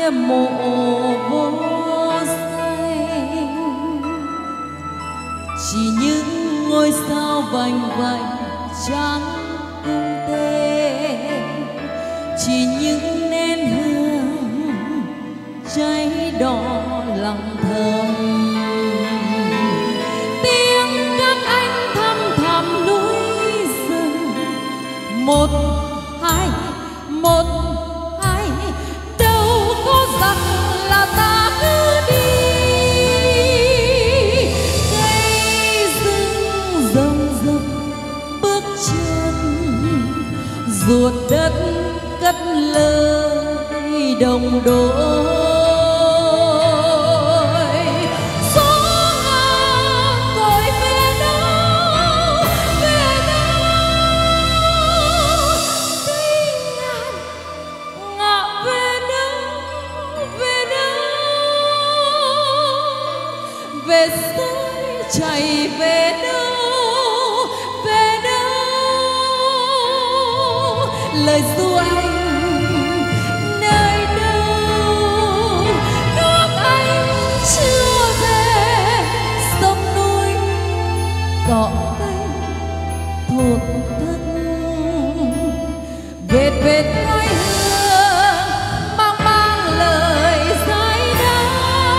bia mộ vô danh, chỉ những ngôi sao vành vạnh trắng cung tên, chỉ những nén hương cháy đỏ lặng thầm. Tiếng các anh thăm thẳm núi rừng, một hai đâu có rằng là ta cứ đi. Cây rừng rồng rập bước chân, ruột đất cất lời đồng đội. Về sớm chạy về đâu, về đâu lời ru anh nơi đâu. Nước anh chưa về sông núi cỏ cây thuộc thân, vệt vệt nói hương mang mang lời giải đáp.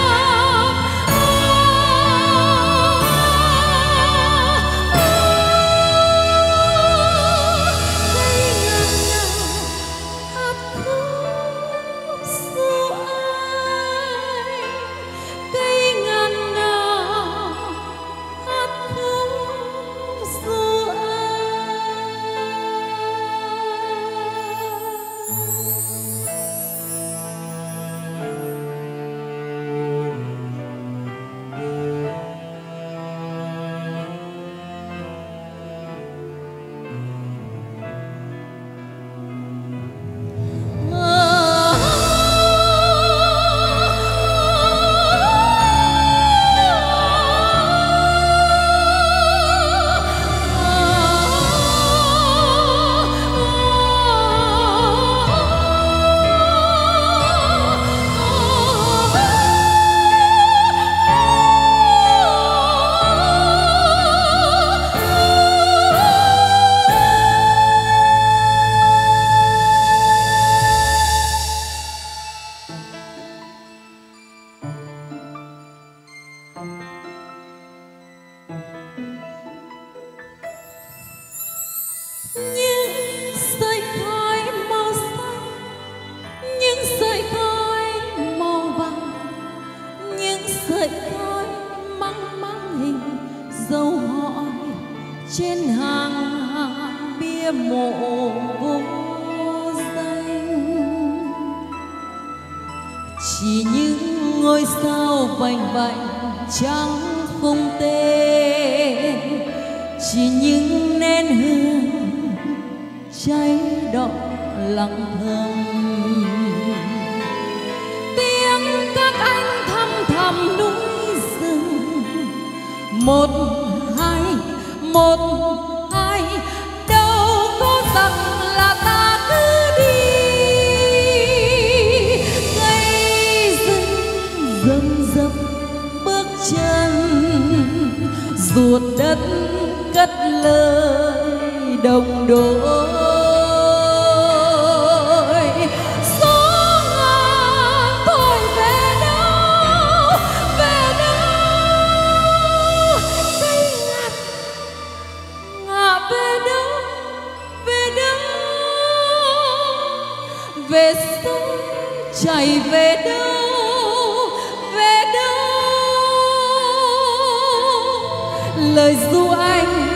Những sợi khói màu xanh, những sợi khói màu vàng, những sợi khói măng măng hình dấu hỏi trên hàng bia mộ vô danh. Chỉ những ngôi sao vành vạnh trắng không tên, chỉ những nén hương cháy đỏ lặng thầm. Tiếng các anh thăm thẳm núi rừng, một hai đâu có rằng là ta cứ đi. Cây rừng rầm rập bước chân, ruột đất cất lời đồng đội. Về sớm chạy về đâu, về đâu lời ru anh